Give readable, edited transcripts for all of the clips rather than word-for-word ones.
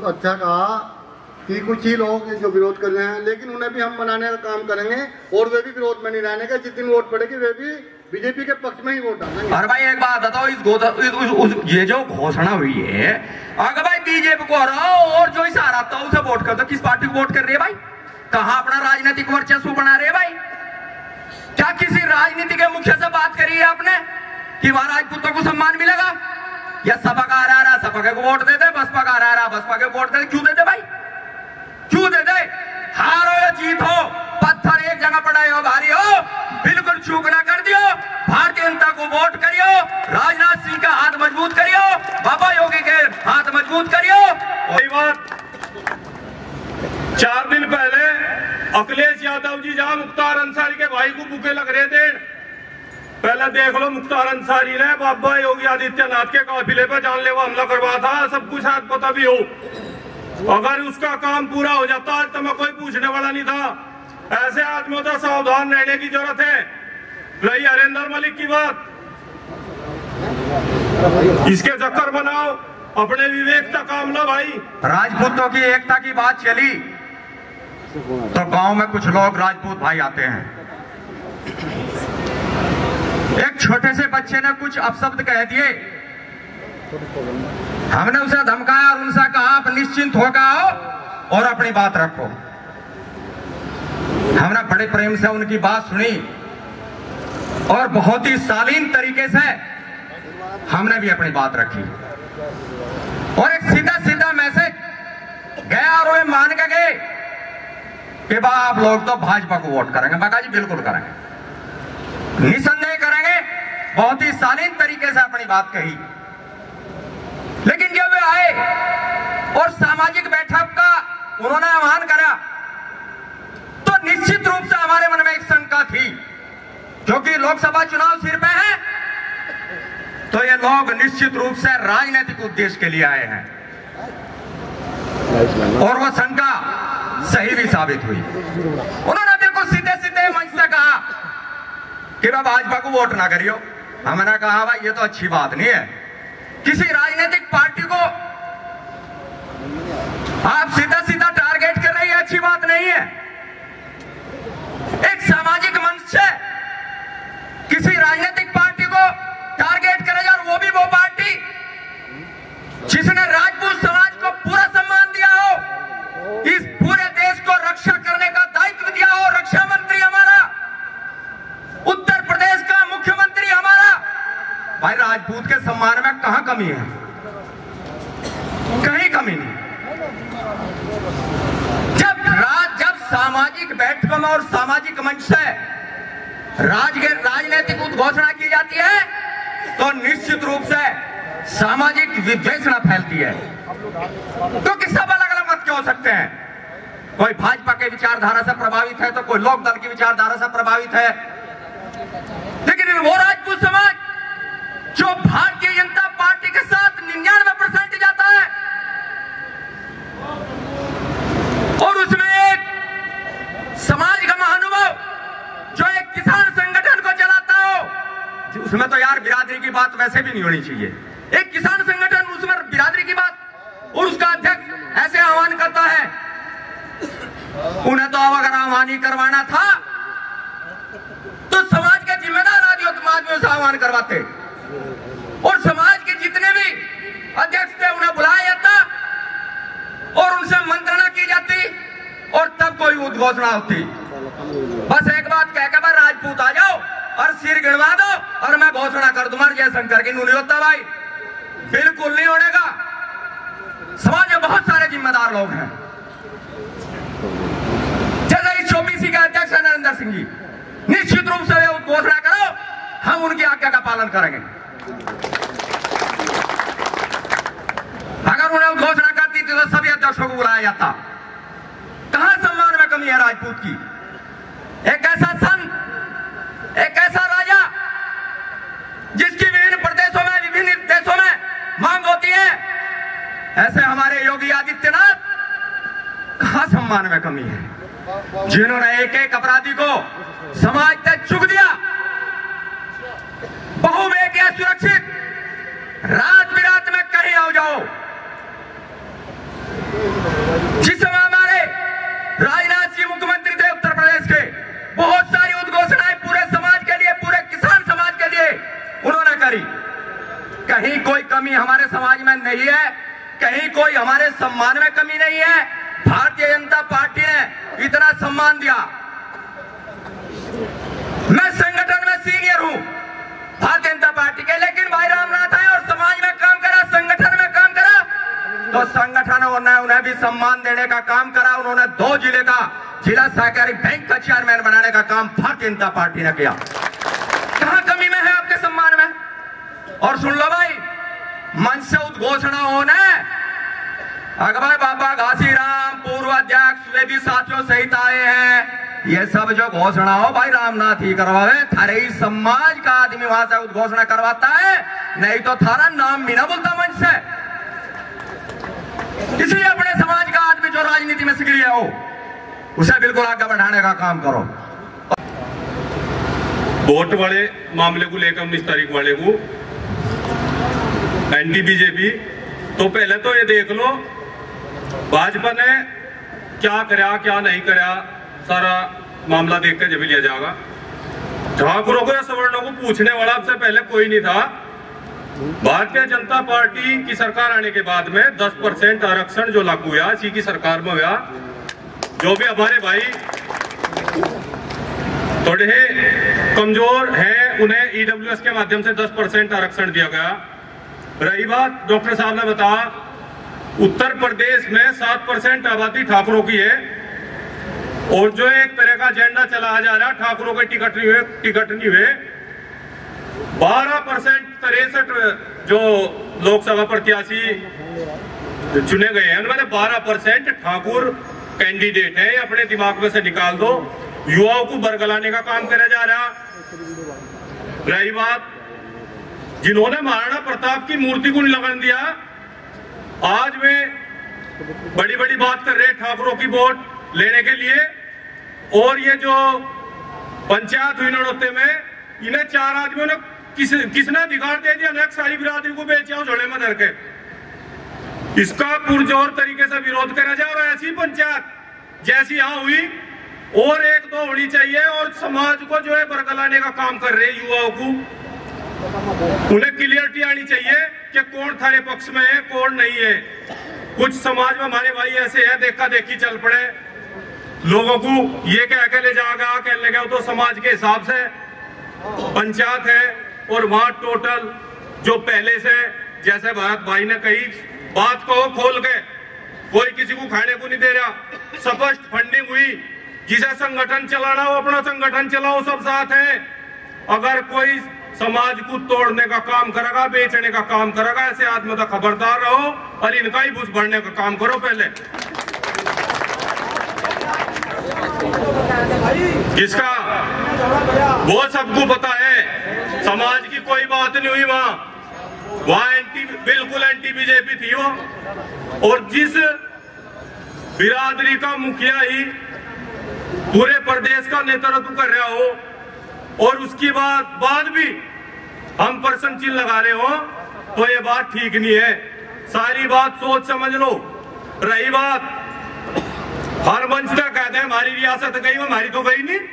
अच्छा कहा कि कुछ ही लोग जो विरोध कर रहे हैं, लेकिन उन्हें भी हम मनाने का काम करेंगे और वे भी विरोध में नहीं रहने का। जितनी वोट पड़ेगी वे भी बीजेपी के पक्ष में ही वोट डालेंगे। और भाई एक बात बताओ, ये जो घोषणा हुई है, अगर भाई बीजेपी को हराओ और जो इशारा आता है उसे वोट कर दो, किस पार्टी को वोट कर रही है भाई? कहाँ अपना राजनीतिक वर्चस्व बना रहे भाई? क्या किसी राजनीति के मुखिया से बात करी है आपने कि वहां राजपूतों को सम्मान मिलेगा? या सपा का आ रहा सपा को वोट दे दे, बसपा का आ रहा बसपा के वोट दे? क्यों दे दे भाई, क्यों दे दे? हारो या जीत हो, पत्थर एक जगह पड़े हो, भारी हो, बिल्कुल चूक ना कर दियो। भारतीय जनता को वोट करियो, राजनाथ सिंह का हाथ मजबूत करियो, बाबा योगी के हाथ मजबूत करियो। वही बात 4 दिन पहले अखिलेश यादव जी जहां मुख्तार अंसारी के भाई को बुके लग रहे थे, पहले देख लो मुख्तार अंसारी ने बाबा योगी आदित्यनाथ के काफिले पर जानलेवा हमला करवा था। सबको शायद पता भी हो। अगर उसका काम पूरा हो जाता तो मैं कोई पूछने वाला नहीं था। ऐसे आदमियों से सावधान रहने की जरूरत है। रही हरेंद्र मलिक की बात, इसके चक्कर बनाओ, अपने विवेक का काम लो भाई। राजपूतों की एकता की बात चली तो गांव में कुछ लोग राजपूत भाई आते हैं। एक छोटे से बच्चे ने कुछ अपशब्द कह दिए, हमने उसे धमकाया और उनसे कहा आप निश्चिंत होकर आओ और अपनी बात रखो। हमने बड़े प्रेम से उनकी बात सुनी और बहुत ही शालीन तरीके से हमने भी अपनी बात रखी और एक सीधा सीधा मैसेज गया और वे मान के गए कि बा आप लोग तो भाजपा को वोट करेंगे। बाका जी बिल्कुल करेंगे, निसंदेह करेंगे। बहुत ही शालीन तरीके से अपनी बात कही। लेकिन जब वे आए और सामाजिक बैठक का उन्होंने आह्वान करा तो निश्चित रूप से हमारे मन में एक शंका थी, क्योंकि लोकसभा चुनाव सिर पे है तो ये लोग निश्चित रूप से राजनीतिक उद्देश्य के लिए आए हैं और वो शंका सही भी साबित हुई। उन्होंने बिल्कुल सीधे सीधे मंच से कहा कि भाजपा को वोट ना करियो। हमने कहा भाई ये तो अच्छी बात नहीं है, किसी राजनीतिक पार्टी को आप सीधा सीधा टारगेट कर रही है, अच्छी बात नहीं है। एक सामाजिक मंच से किसी राजनीतिक पार्टी को टारगेट करेगा और वो भी वो पार्टी जिसने राजपूत समाज को पूरा सम्मान दिया हो, इस पूरे देश को रक्षा करने का दायित्व दिया हो। रक्षा मंत्री हमारा, उत्तर प्रदेश का मुख्यमंत्री हमारा, भाई राजपूत के सम्मान में कहां कमी है? कहीं कमी नहीं। जब सामाजिक बैठकों में और सामाजिक मंच से राजनीतिक उद्घोषणा की जाती है तो निश्चित रूप से सामाजिक विद्वेषणा फैलती है। क्योंकि सब अलग अलग मत के हो सकते हैं, कोई भाजपा के विचारधारा से प्रभावित है तो कोई लोक दल की विचारधारा से प्रभावित है, लेकिन वो राजपूत समाज जो भारतीय जनता पार्टी के साथ 99% जाता है और उसमें एक समाज का महानुभाव जो एक किसान संगठन को चलाता हो, उसमें तो यार बिरादरी की बात वैसे भी नहीं होनी चाहिए। एक किसान संगठन, उसमें बिरादरी की बात, और उसका अध्यक्ष ऐसे आह्वान करता है, उन्हें तो अगर आह्वान ही करवाना था तो समाज के जिम्मेदार आदमियों से आह्वान करवाते और समाज के जितने भी अध्यक्ष थे उन्हें बुलाया जाता और उनसे मंत्रणा की जाती और तब कोई उद्घोषणा होती। बस एक बात कह के राजपूत आ जाओ और सिर गिनवा दो और मैं घोषणा कर दूंगा जयशंकर की। नहीं होता भाई, बिल्कुल नहीं होने का। समाज में बहुत सारे जिम्मेदार लोग हैं, जैसे इस ओबीसी के अध्यक्ष है नरेंद्र सिंह जी, निश्चित रूप से उद्घोषणा करो, हम उनकी आज्ञा का पालन करेंगे। अगर उन्हें उद्घोषणा करती थी तो सभी अध्यक्षों को बुलाया जाता। कहां सम्मान में कमी है राजपूत की? एक ऐसा संत, एक ऐसा राजा जिसकी विभिन्न प्रदेशों में, विभिन्न देशों में मांग होती है, ऐसे हमारे योगी आदित्यनाथ, कहां सम्मान में कमी है? जिन्होंने एक एक अपराधी को समाज से चुक दिया, बहु बेटियां सुरक्षित, रात बिरात में कहीं आओ जाओ, कोई हमारे सम्मान में कमी नहीं है। भारतीय जनता पार्टी ने इतना सम्मान दिया। मैं संगठन में सीनियर हूं भारतीय जनता पार्टी के, लेकिन भाई रामनाथ आए और समाज में काम करा, संगठन में काम करा, तो संगठनों ने उन्हें भी सम्मान देने का काम करा। उन्होंने 2 जिले का जिला सहकारी बैंक का चेयरमैन बनाने का काम भारतीय जनता पार्टी ने किया। कहां कमी में है आपके सम्मान में? और सुन लो भाई, मंच से उद्घोषणा होने अकबर बाबा घासीराम पूर्व अध्यक्ष सुवेदी साथियों सहित आए हैं। ये सब जो घोषणा हो भाई रामनाथ ही करवावे, थारे ही समाज का आदमी वहां से उद्घोषणा करवाता है, नहीं तो थारा नाम भी ना बोलता मंच से। इसलिए अपने समाज का आदमी जो राजनीति में सक्रिय हो उसे बिल्कुल आगे बढ़ाने का काम करो। वोट वाले मामले को लेकर 19 तारीख वाले को एंटी बीजेपी, तो पहले तो ये देख लो भाजपा ने क्या कराया क्या नहीं कराया, सारा मामला देख कर जब लिया जाएगा। ठाकुरों को या सवर्णों को पूछने वाला सबसे पहले कोई नहीं था। भारतीय जनता पार्टी की सरकार आने के बाद में 10% आरक्षण जो लागू हुआ, इसी की सरकार में हुआ। जो भी हमारे भाई थोड़े कमजोर हैं उन्हें ईडब्ल्यूएस के माध्यम से 10% आरक्षण दिया गया। रही बात, डॉक्टर साहब ने बताया उत्तर प्रदेश में 7% आबादी ठाकुरों की है, और जो एक तरह का एजेंडा चला जा रहा ठाकुरों के टिकट नहीं हुए। 12% 63 जो लोकसभा प्रत्याशी चुने गए हैं उनमें 12% ठाकुर कैंडिडेट है। अपने दिमाग में से निकाल दो। युवाओं को बरगलाने का काम करा जा रहा। रही बात, जिन्होंने महाराणा प्रताप की मूर्ति को लगन दिया, आज वे बड़ी बड़ी बात कर रहे ठाकुरों की वोट लेने के लिए। और ये जो पंचायत हुई नड़ोते में, इन्हें 4 आदमियों ने किसने अधिकार दे दिया ना सारी बिरादरी को बेचा झोले में धर के। इसका पुरजोर तरीके से विरोध करा जाए। और ऐसी पंचायत जैसी यहां हुई और 1-2 होनी चाहिए। और समाज को जो है बरगलाने का काम कर रहे युवाओं को, उन्हें क्लियरिटी आनी चाहिए कि कौन थारे पक्ष में है कौन नहीं है। कुछ समाज में हमारे भाई ऐसे है देखा देखी चल पड़े, लोगों को ये कह के ले जाएगा कह लेगा तो समाज के हिसाब से पंचायत है। और वहां टोटल जो पहले से जैसे भारत भाई ने कही बात को खोल के, कोई किसी को खाने को नहीं दे रहा। स्पष्ट फंडिंग हुई, जिसे संगठन चलाना हो अपना संगठन चलाओ, सब साथ है। अगर कोई समाज को तोड़ने का काम करेगा, बेचने का काम करेगा, ऐसे आदमी तो खबरदार रहो और इनका ही घुस भरने का काम करो। पहले इसका वो सबको पता है, समाज की कोई बात नहीं हुई वहां बिल्कुल एंटी बीजेपी थी वो। और जिस बिरादरी का मुखिया ही पूरे प्रदेश का नेतृत्व कर रहा हो और उसकी बाद भी हम प्रश्न चिन्ह लगा रहे हो, तो ये बात ठीक नहीं है। सारी बात सोच समझ लो। रही बात, हर मंच तक कहते हैं हमारी रियासत गई, हमारी तो गई नहीं।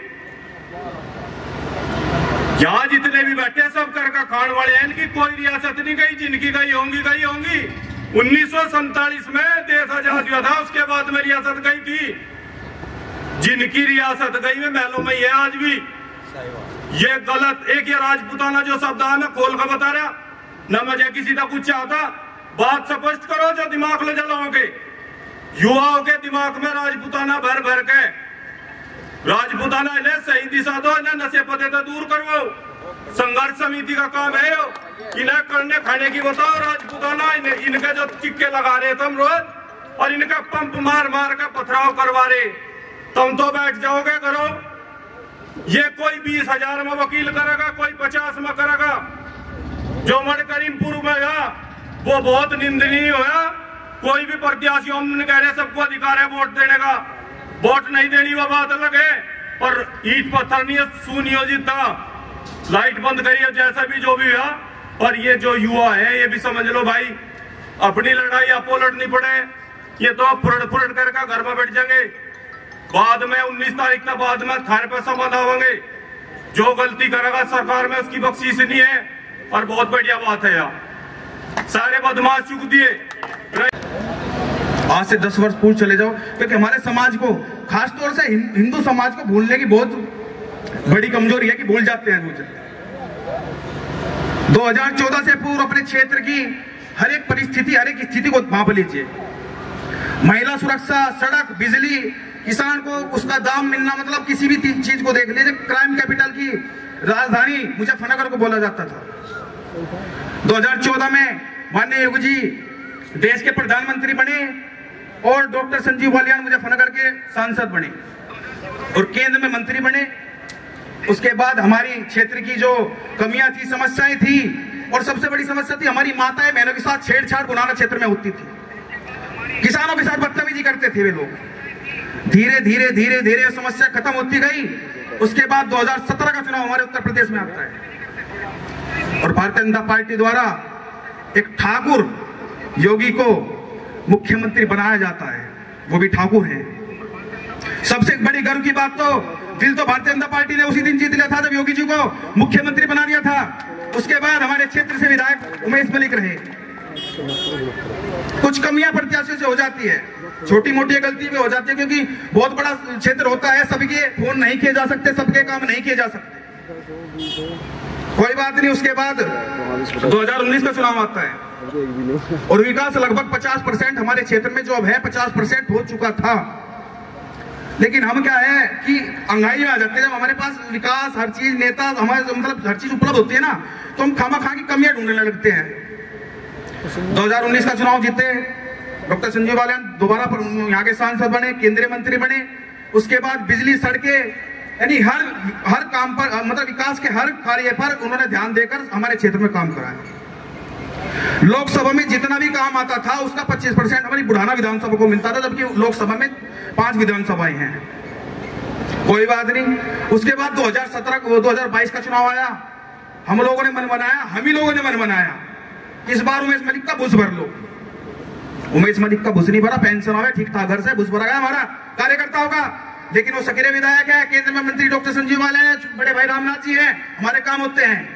यहां जितने भी बैठे सब कर का खान वाले हैं, इनकी कोई रियासत नहीं गई, जिनकी गई होंगी। 1947 में देश आजाद हुआ था, उसके बाद में रियासत गई थी। जिनकी रियासत गई में महलों में है आज भी। ये गलत एक ये राजपूताना जो शब्द है मैं खोल कर बता रहा न, मुझे किसी का कुछ चाहता। बात स्पष्ट करो जो दिमाग ले जलाओगे। युवाओं के दिमाग में राजपूताना भर भर के, राजपूताना इन्हें सही दिशा दो, इन्हें नशे पते तो दूर करो। संघर्ष समिति का काम है इन्हें करने खाने की बताओ। राजपूताना इनके जो चिक्के लगा रहे तुम रोज, और इनका पंप मार मार कर पथराव करवा रहे, तुम तो बैठ जाओगे करो। ये कोई 20,000 में वकील करेगा, कोई 50 में करेगा। जो मण करीमपुर में हुआ वो बहुत निंदनीय हुआ। कोई भी प्रत्याशी हम कह रहे सबको अधिकार है वोट देने का, वोट नहीं देनी वो बात अलग है, पर ईट पत्थर नहीं सुनियोजित था, लाइट बंद करिए जैसा भी जो भी हुआ। और ये जो युवा है ये भी समझ लो भाई, अपनी लड़ाई आपको लड़नी पड़े, ये तो फुरट करके घर में बैठ जाएंगे। बाद में 19 तारीख तक बाद में थाने पर समाधान होंगे। जो गलती करेगा सरकार में उसकी बख्शीश नहीं है। और बहुत बढ़िया बात है यार, सारे बदमाश चुक दिए। आज से 10 वर्ष पूर्व चले जाओ, क्योंकि हमारे समाज को, खासतौर से हिंदू समाज को भूलने की बहुत बड़ी कमजोरी है कि भूल जाते हैं मुझे। 2014 से पूर्व अपने क्षेत्र की हर एक परिस्थिति, हर एक स्थिति को माप लीजिए। महिला सुरक्षा, सड़क, बिजली, किसान को उसका दाम मिलना, मतलब किसी भी चीज को देख लीजिए। क्राइम कैपिटल की राजधानी मुजफ्फरनगर को बोला जाता था। 2014 में माननीय योगी जी देश के प्रधानमंत्री बने और डॉक्टर संजीव बालियान मुजफ्फरनगर के सांसद बने और केंद्र में मंत्री बने। उसके बाद हमारी क्षेत्र की जो कमियां थी, समस्याएं थी, और सबसे बड़ी समस्या थी हमारी माताएं बहनों के साथ छेड़छाड़ गुनारा क्षेत्र में होती थी। किसानों के साथ बदतमीजी करते थे वे लोग। धीरे धीरे धीरे धीरे समस्या खत्म होती गई। उसके बाद 2017 का चुनाव हमारे उत्तर प्रदेश में आता है और भारतीय जनता पार्टी द्वारा एक ठाकुर योगी को मुख्यमंत्री बनाया जाता है, वो भी ठाकुर है। सबसे बड़ी गर्व की बात, तो दिल तो भारतीय जनता पार्टी ने उसी दिन जीत लिया था जब योगी जी को मुख्यमंत्री बना दिया था। उसके बाद हमारे क्षेत्र से विधायक उमेश मलिक रहे। कुछ कमियां प्रत्याशियों से हो जाती है, छोटी मोटी गलती भी हो जाती है, क्योंकि बहुत बड़ा क्षेत्र होता है, सबके फोन नहीं किए जा सकते, सबके काम नहीं किए जा सकते, कोई बात नहीं। उसके बाद 2019 का चुनाव आता है और विकास लगभग 50% हमारे क्षेत्र में जो अब है 50% हो चुका था। लेकिन हम क्या है कि अंगाई में आ जाते हैं। जब हमारे पास विकास, हर चीज, नेता, हमारे मतलब हर चीज उपलब्ध होती है ना, तो हम खामा की कमियां ढूंढने लगते हैं। 2019 का चुनाव जीते, डॉक्टर संजीव बालियान दोबारा यहाँ के सांसद बने, केंद्रीय मंत्री बने। उसके बाद बिजली, सड़कें, यानी हर काम पर, मतलब विकास के हर कार्य पर उन्होंने ध्यान देकर हमारे क्षेत्र में काम कराया। लोकसभा में जितना भी काम आता था उसका 25% हमारी बुढ़ाना विधानसभा को मिलता था, जबकि लोकसभा में 5 विधानसभाएं हैं। कोई बात नहीं। उसके बाद 2022 का चुनाव आया, हम लोगों ने मन बनाया, हम ही लोगों ने मन बनाया इस बार उमेश मलिक का बुस भर लो। उमेश मलिक का बुस नहीं भरा, पेंशन आवे ठीक ठाक घर से, बुस भरा गया हमारा कार्यकर्ताओं का। लेकिन वो सक्रिय विधायक है, केंद्र में मंत्री डॉक्टर संजीव बालियान, बड़े भाई रामनाथ जी हैं, हमारे काम होते हैं।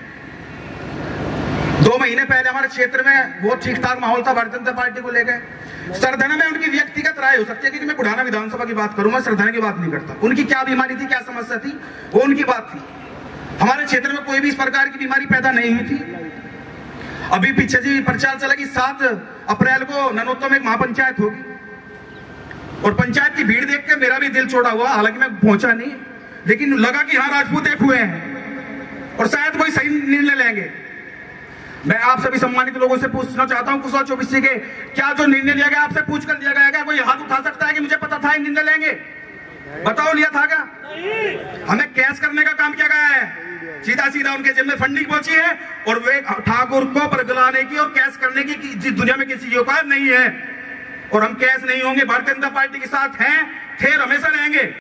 2 महीने पहले हमारे क्षेत्र में बहुत ठीक ठाक माहौल था भारतीय जनता पार्टी को लेकर। सरधना में उनकी व्यक्तिगत राय हो सकती है, क्योंकि मैं बुढ़ाना विधानसभा की बात करूंगा, सरधना की बात नहीं करता। उनकी क्या बीमारी थी, क्या समस्या थी, वो उनकी बात थी। हमारे क्षेत्र में कोई भी इस प्रकार की बीमारी पैदा नहीं हुई थी। अभी पीछे जी प्रचार चला कि 7 अप्रैल को ननौतों में एक महापंचायत होगी, और पंचायत की भीड़ देख के मेरा भी दिल छोड़ा हुआ। हालांकि मैं पहुंचा नहीं, लेकिन लगा कि हाँ राजपूत एक हुए हैं और शायद कोई सही निर्णय लेंगे। मैं आप सभी सम्मानित लोगों से पूछना चाहता हूं, 2024 के क्या जो निर्णय लिया गया आपसे पूछ कर दिया गया क्या? कोई हाथ उठा सकता है कि मुझे पता था निर्णय लेंगे? बताओ, लिया था क्या? हमें कैश करने का काम किया गया है, सीधा सीधा उनके जेब में फंडिंग पहुंची है और वे ठाकुर को बरगलाने की और कैश करने की दुनिया में किसी औकात नहीं है। और हम कैश नहीं होंगे, भारतीय जनता पार्टी के साथ हैं, थे, हमेशा रहेंगे।